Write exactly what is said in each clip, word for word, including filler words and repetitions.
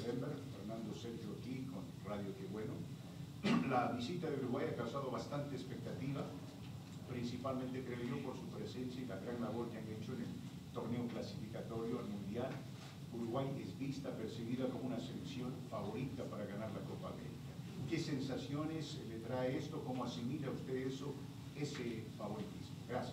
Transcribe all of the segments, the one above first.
December, Fernando Sergio aquí con Radio Qué Bueno. La visita de Uruguay ha causado bastante expectativa, principalmente creo yo por su presencia y la gran labor que han hecho en el torneo clasificatorio al Mundial. Uruguay es vista, percibida como una selección favorita para ganar la Copa América. ¿Qué sensaciones le trae esto? ¿Cómo asimila usted eso, ese favoritismo? Gracias.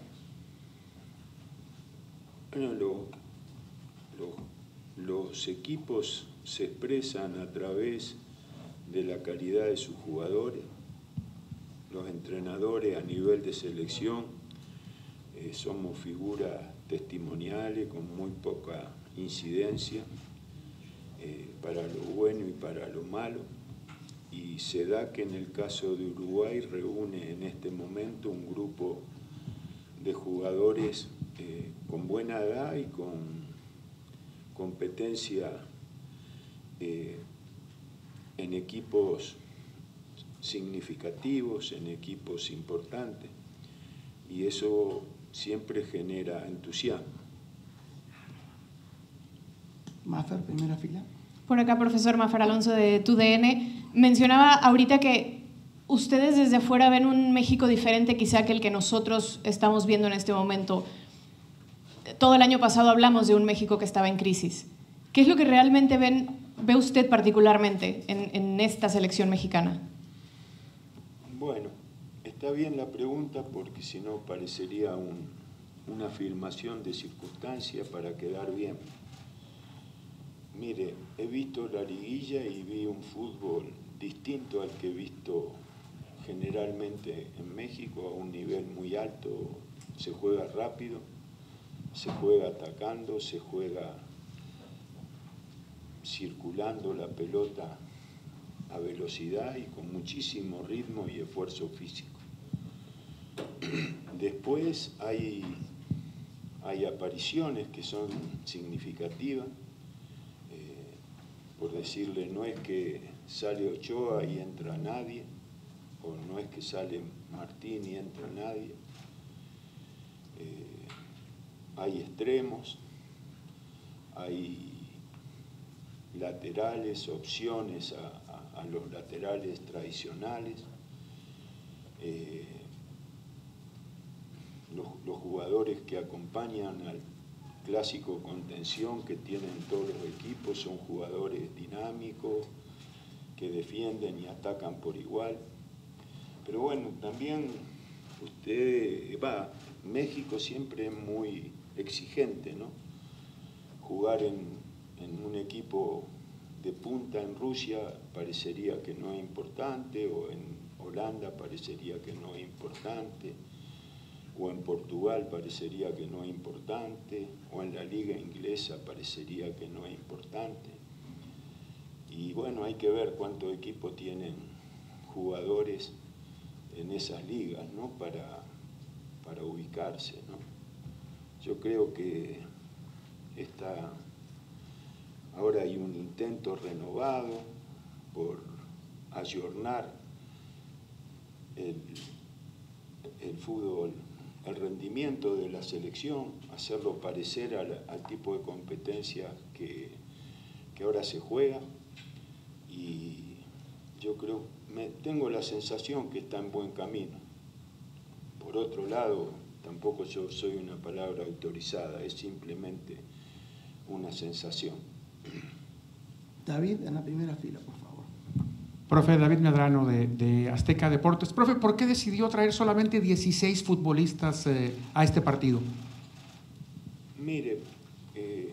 Bueno, lo, lo, los equipos se expresan a través de la calidad de sus jugadores. Los entrenadores a nivel de selección eh, somos figuras testimoniales con muy poca incidencia eh, para lo bueno y para lo malo, y se da que en el caso de Uruguay reúne en este momento un grupo de jugadores eh, con buena edad y con competencia eh, en equipos significativos, en equipos importantes, y eso siempre genera entusiasmo. Mafer, primera fila. Por acá, profesor Mafer Alonso de T U D N. Mencionaba ahorita que ustedes desde afuera ven un México diferente quizá que el que nosotros estamos viendo en este momento. Todo el año pasado hablamos de un México que estaba en crisis. ¿Qué es lo que realmente ven, ve usted particularmente en, en esta selección mexicana? Bueno, está bien la pregunta porque si no parecería un, una afirmación de circunstancia para quedar bien. Mire, he visto la liguilla y vi un fútbol distinto al que he visto generalmente en México, a un nivel muy alto. Se juega rápido, se juega atacando, se juega circulando la pelota a velocidad y con muchísimo ritmo y esfuerzo físico. Después hay, hay apariciones que son significativas. Por decirle, no es que sale Ochoa y entra nadie, o no es que sale Martín y entra nadie. Eh, hay extremos, hay laterales, opciones a, a, a los laterales tradicionales. Eh, los, los jugadores que acompañan al clásico contención que tienen todos los equipos son jugadores dinámicos, que defienden y atacan por igual. Pero bueno, también usted va, México siempre es muy exigente, ¿no? Jugar en, en un equipo de punta en Rusia parecería que no es importante, o en Holanda parecería que no es importante, o en Portugal parecería que no es importante, o en la liga inglesa parecería que no es importante. Y bueno, hay que ver cuántos equipos tienen jugadores en esas ligas, ¿no? Para, para ubicarse, ¿no? Yo creo que esta, ahora hay un intento renovado por ayornar el, el fútbol, el rendimiento de la selección, hacerlo parecer al, al tipo de competencia que, que ahora se juega, y yo creo, me, tengo la sensación que está en buen camino. Por otro lado, tampoco yo soy una palabra autorizada, es simplemente una sensación. David, en la primera fila, por favor. Profe, David Medrano de, de Azteca Deportes. Profe, ¿por qué decidió traer solamente dieciséis futbolistas eh, a este partido? Mire, eh,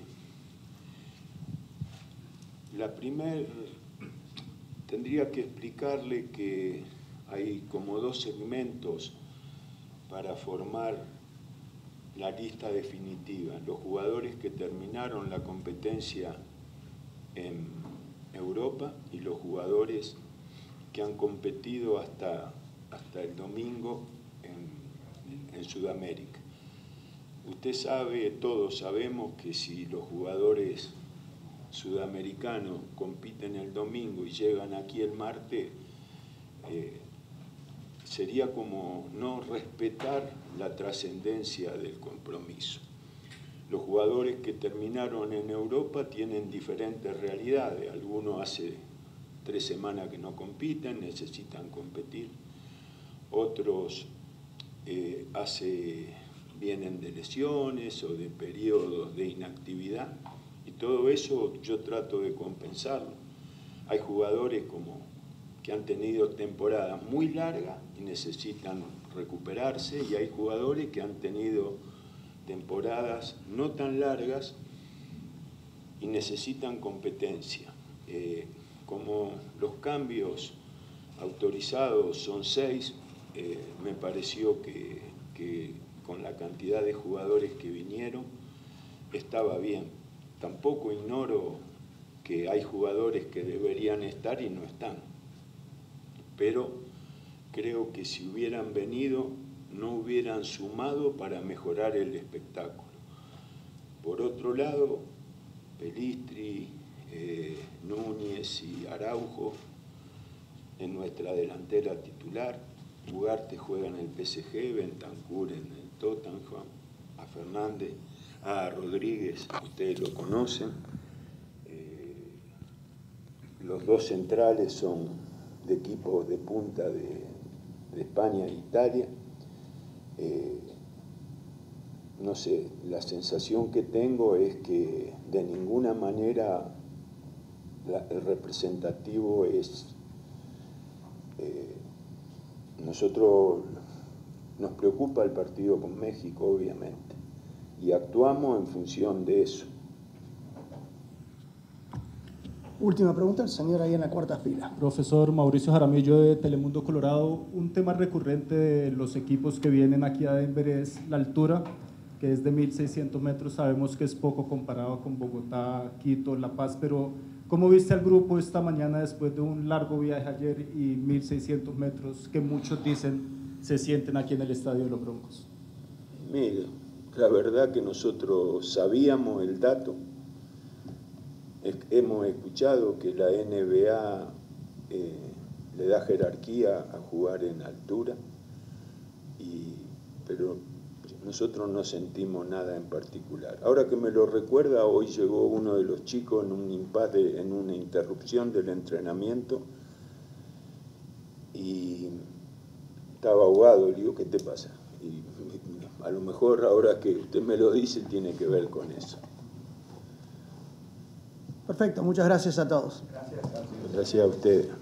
la primera, tendría que explicarle que hay como dos segmentos para formar la lista definitiva. Los jugadores que terminaron la competencia en Europa y los jugadores que han competido hasta, hasta el domingo en, en Sudamérica. Usted sabe, todos sabemos que si los jugadores sudamericanos compiten el domingo y llegan aquí el martes, eh, sería como no respetar la trascendencia del compromiso. los jugadores que terminaron en Europa tienen diferentes realidades. Algunos hace tres semanas que no compiten, necesitan competir. Otros eh, hace, vienen de lesiones o de periodos de inactividad. Y todo eso yo trato de compensarlo. Hay jugadores como que han tenido temporadas muy largas y necesitan recuperarse, y hay jugadores que han tenido temporadas no tan largas y necesitan competencia. Eh, como los cambios autorizados son seis, eh, me pareció que, que con la cantidad de jugadores que vinieron estaba bien. Tampoco ignoro que hay jugadores que deberían estar y no están, pero creo que si hubieran venido no hubieran sumado para mejorar el espectáculo. Por otro lado, Pelistri, eh, Núñez y Araujo en nuestra delantera titular. Ugarte juega en el P S G, Bentancur en el Tottenham, a Fernández, a Rodríguez, ustedes lo conocen. Eh, los dos centrales son de equipos de punta de, de España e Italia. Eh, no sé, la sensación que tengo es que de ninguna manera la, el representativo es... Eh, nosotros nos preocupa el partido con México, obviamente, y actuamos en función de eso. Última pregunta, el señor ahí en la cuarta fila. Profesor Mauricio Jaramillo de Telemundo Colorado. Un tema recurrente de los equipos que vienen aquí a Denver es la altura, que es de mil seiscientos metros. Sabemos que es poco comparado con Bogotá, Quito, La Paz, pero ¿cómo viste al grupo esta mañana después de un largo viaje ayer y mil seiscientos metros que muchos dicen se sienten aquí en el estadio de los Broncos? Mira, la verdad que nosotros sabíamos el dato. Hemos escuchado que la N B A eh, le da jerarquía a jugar en altura, y, pero nosotros no sentimos nada en particular. Ahora que me lo recuerda, hoy llegó uno de los chicos en un impasse, en una interrupción del entrenamiento, y estaba ahogado. Le digo, ¿qué te pasa? Y a lo mejor ahora que usted me lo dice tiene que ver con eso. Perfecto, muchas gracias a todos. Gracias a ustedes.